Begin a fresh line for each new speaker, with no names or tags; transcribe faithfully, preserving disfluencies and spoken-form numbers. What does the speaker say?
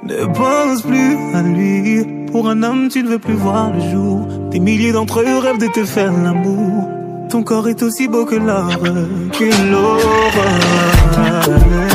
Ne pense plus à lui. Pour un homme, tu ne veux plus voir le jour. Des milliers d'entre eux rêvent de te faire l'amour. Ton corps est aussi beau que l'or, que l'aurore.